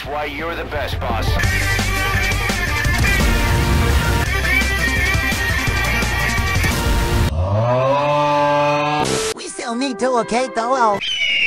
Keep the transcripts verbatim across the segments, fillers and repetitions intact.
why you're the best, boss. We still need to locate the low.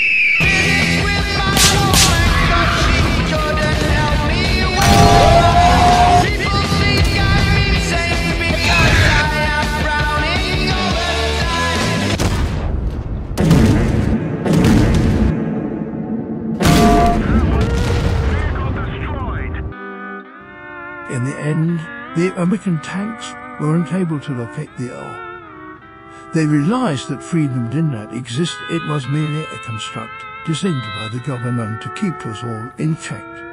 In the end, the American tanks weren't able to locate the O. They realized that freedom did not exist, it was merely a construct designed by the government to keep us all in check.